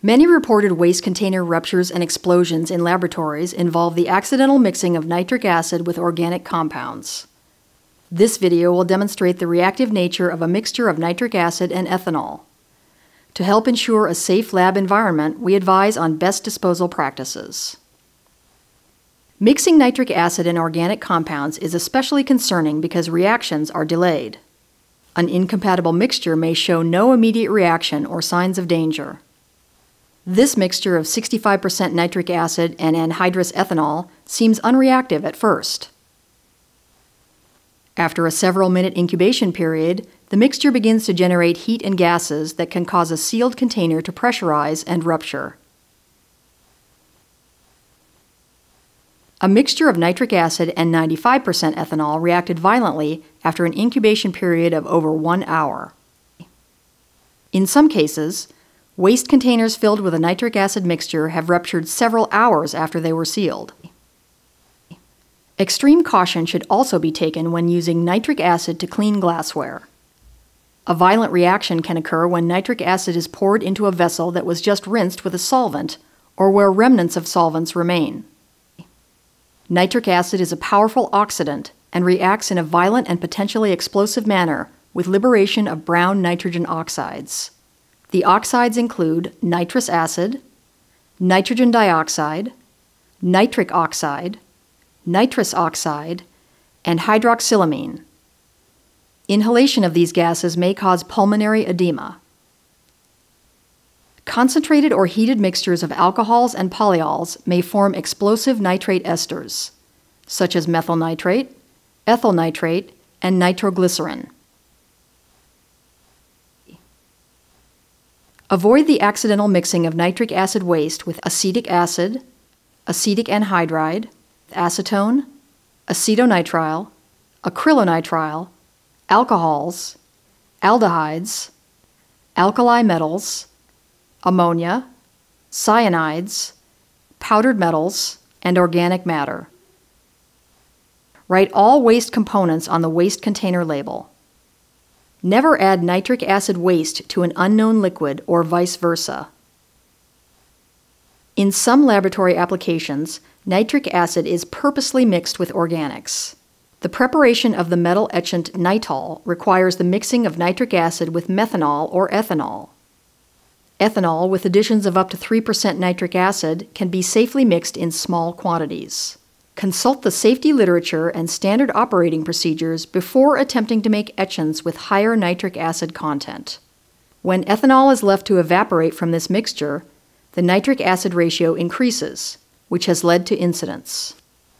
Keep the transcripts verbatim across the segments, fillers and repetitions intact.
Many reported waste container ruptures and explosions in laboratories involve the accidental mixing of nitric acid with organic compounds. This video will demonstrate the reactive nature of a mixture of nitric acid and ethanol. To help ensure a safe lab environment, we advise on best disposal practices. Mixing nitric acid and organic compounds is especially concerning because reactions are delayed. An incompatible mixture may show no immediate reaction or signs of danger. This mixture of sixty-five percent nitric acid and anhydrous ethanol seems unreactive at first. After a several-minute incubation period, the mixture begins to generate heat and gases that can cause a sealed container to pressurize and rupture. A mixture of nitric acid and ninety-five percent ethanol reacted violently after an incubation period of over one hour. In some cases, waste containers filled with a nitric acid mixture have ruptured several hours after they were sealed. Extreme caution should also be taken when using nitric acid to clean glassware. A violent reaction can occur when nitric acid is poured into a vessel that was just rinsed with a solvent or where remnants of solvents remain. Nitric acid is a powerful oxidant and reacts in a violent and potentially explosive manner with liberation of brown nitrogen oxides. The oxides include nitrous acid, nitrogen dioxide, nitric oxide, nitrous oxide, and hydroxylamine. Inhalation of these gases may cause pulmonary edema. Concentrated or heated mixtures of alcohols and polyols may form explosive nitrate esters, such as methyl nitrate, ethyl nitrate, and nitroglycerin. Avoid the accidental mixing of nitric acid waste with acetic acid, acetic anhydride, acetone, acetonitrile, acrylonitrile, alcohols, aldehydes, alkali metals, ammonia, cyanides, powdered metals, and organic matter. Write all waste components on the waste container label. Never add nitric acid waste to an unknown liquid or vice versa. In some laboratory applications, nitric acid is purposely mixed with organics. The preparation of the metal etchant nitol requires the mixing of nitric acid with methanol or ethanol. Ethanol with additions of up to three percent nitric acid can be safely mixed in small quantities. Consult the safety literature and standard operating procedures before attempting to make etchants with higher nitric acid content. When ethanol is left to evaporate from this mixture, the nitric acid ratio increases, which has led to incidents.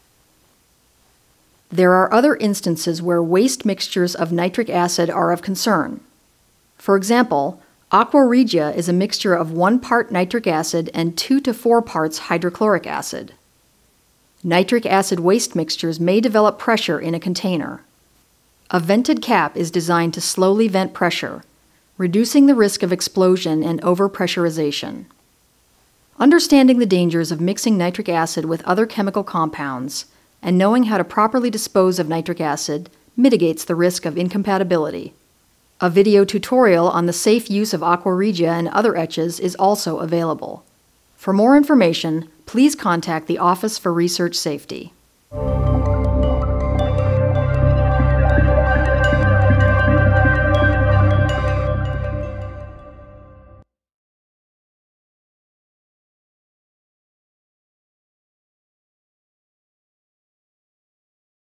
There are other instances where waste mixtures of nitric acid are of concern. For example, aqua regia is a mixture of one part nitric acid and two to four parts hydrochloric acid. Nitric acid waste mixtures may develop pressure in a container. A vented cap is designed to slowly vent pressure, reducing the risk of explosion and overpressurization. Understanding the dangers of mixing nitric acid with other chemical compounds and knowing how to properly dispose of nitric acid mitigates the risk of incompatibility. A video tutorial on the safe use of aqua regia and other etches is also available. For more information, please contact the Office for Research Safety.